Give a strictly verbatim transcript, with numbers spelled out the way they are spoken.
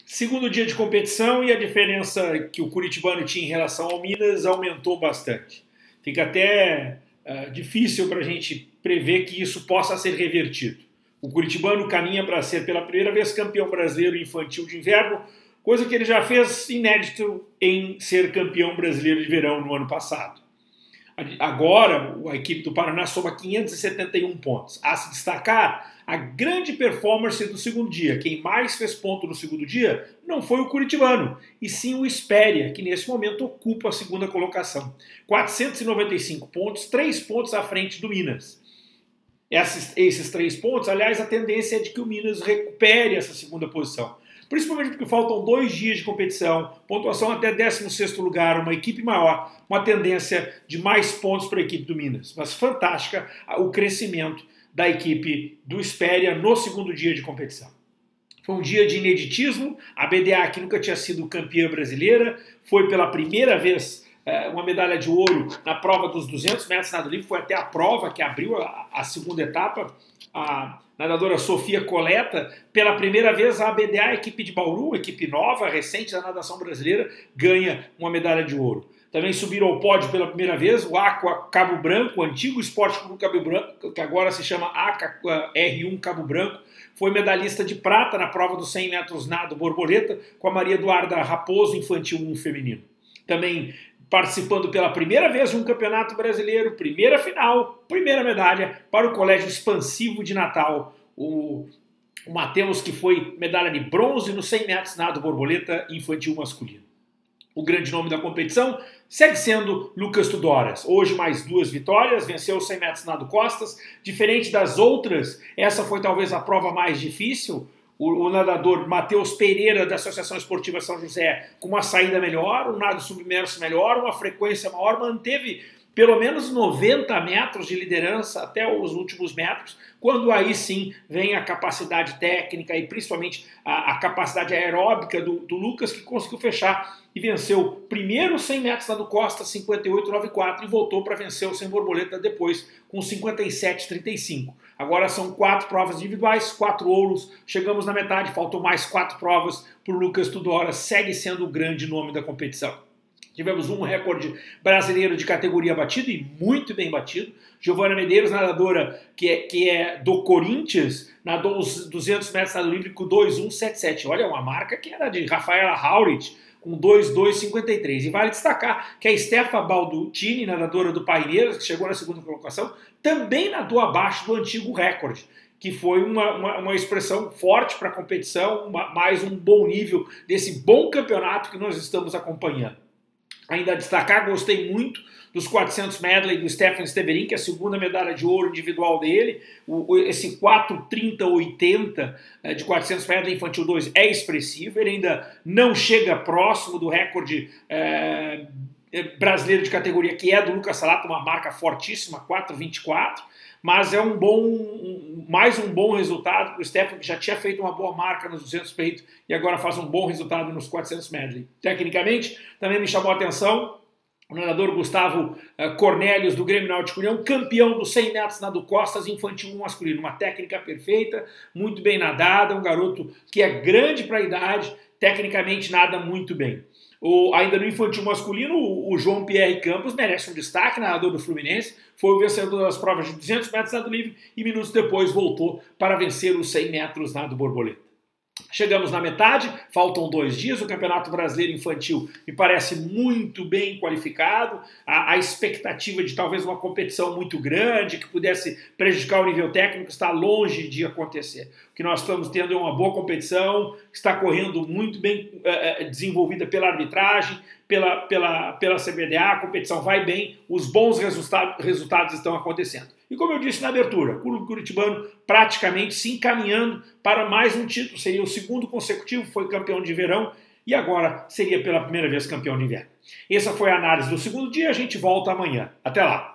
Segundo dia de competição e a diferença que o curitibano tinha em relação ao Minas aumentou bastante. Fica até uh, difícil para a gente prever que isso possa ser revertido. O curitibano caminha para ser pela primeira vez campeão brasileiro infantil de inverno, coisa que ele já fez inédito em ser campeão brasileiro de verão no ano passado. Agora, a equipe do Paraná soma quinhentos e setenta e um pontos. A se destacar a grande performance do segundo dia. Quem mais fez ponto no segundo dia não foi o curitibano, e sim o Espéria, que nesse momento ocupa a segunda colocação. quatrocentos e noventa e cinco pontos, três pontos à frente do Minas. Esses, esses três pontos, aliás, a tendência é de que o Minas recupere essa segunda posição. Principalmente porque faltam dois dias de competição, pontuação até décimo sexto lugar, uma equipe maior, uma tendência de mais pontos para a equipe do Minas. Mas fantástica o crescimento da equipe do Espéria no segundo dia de competição. Foi um dia de ineditismo, a B D A, que nunca tinha sido campeã brasileira, foi pela primeira vez é, uma medalha de ouro na prova dos duzentos metros nado livre, foi até a prova que abriu a, a segunda etapa. A nadadora Sofia Coleta, pela primeira vez a B D A, a equipe de Bauru, equipe nova, recente da natação brasileira, ganha uma medalha de ouro. Também subiram ao pódio pela primeira vez o Aqua Cabo Branco, o antigo Esporte Clube Cabo Branco, que agora se chama Aqua R um Cabo Branco, foi medalhista de prata na prova dos cem metros nado borboleta com a Maria Eduarda Raposo, infantil um feminino. Também participando pela primeira vez de um campeonato brasileiro, primeira final, primeira medalha para o Colégio Expansivo de Natal, o, o Matheus, que foi medalha de bronze nos cem metros nado borboleta infantil masculino. O grande nome da competição segue sendo Lucas Tudoras. Hoje mais duas vitórias, venceu os cem metros nado costas. Diferente das outras, essa foi talvez a prova mais difícil. O, o nadador Matheus Pereira, da Associação Esportiva São José, com uma saída melhor, um nado submerso melhor, uma frequência maior, manteve pelo menos noventa metros de liderança até os últimos metros, quando aí sim vem a capacidade técnica e principalmente a, a capacidade aeróbica do, do Lucas, que conseguiu fechar e venceu primeiro cem metros nado costa, cinquenta e oito noventa e quatro, e voltou para vencer o cem borboleta depois com cinquenta e sete trinta e cinco. Agora são quatro provas individuais, quatro ouros, chegamos na metade, faltam mais quatro provas para o Lucas Tudora, segue sendo o grande nome da competição. Tivemos um recorde brasileiro de categoria batido, e muito bem batido. Giovana Medeiros, nadadora que é, que é do Corinthians, nadou os duzentos metros nado livre com dois um sete sete. Olha, uma marca que era de Rafaela Haurit, com dois dois cinquenta e três. E vale destacar que a Stefa Balducini, nadadora do Paineiras, que chegou na segunda colocação, também nadou abaixo do antigo recorde, que foi uma, uma, uma expressão forte para a competição, uma, mais um bom nível desse bom campeonato que nós estamos acompanhando. Ainda a destacar, gostei muito dos quatrocentos medley do Stefan Steverin, que é a segunda medalha de ouro individual dele. O, esse quatro trinta oitenta de quatrocentos medley infantil dois é expressivo, ele ainda não chega próximo do recorde é, brasileiro de categoria, que é do Lucas Salato, uma marca fortíssima, quatro vinte e quatro, mas é um bom, um, mais um bom resultado para o Stefan, que já tinha feito uma boa marca nos duzentos peito e agora faz um bom resultado nos quatrocentos medley. Tecnicamente, também me chamou a atenção o nadador Gustavo uh, Cornélios, do Grêmio Náutico União, campeão dos cem metros nado costas infantil um masculino. Uma técnica perfeita, muito bem nadada, um garoto que é grande para a idade, tecnicamente nada muito bem. O, ainda no infantil masculino, o, o João Pierre Campos merece um destaque, nadador do Fluminense, foi o vencedor das provas de duzentos metros nado livre e minutos depois voltou para vencer os cem metros nado borboleta. Chegamos na metade, faltam dois dias, o Campeonato Brasileiro Infantil me parece muito bem qualificado, a, a expectativa de talvez uma competição muito grande, que pudesse prejudicar o nível técnico, está longe de acontecer. O que nós estamos tendo é uma boa competição, está correndo muito bem é, desenvolvida pela arbitragem, pela, pela, pela C B D A, a competição vai bem, os bons resultados, resultados estão acontecendo. E como eu disse na abertura, o clube curitibano praticamente se encaminhando para mais um título, seria o segundo consecutivo, foi campeão de verão e agora seria pela primeira vez campeão de inverno. Essa foi a análise do segundo dia, a gente volta amanhã. Até lá!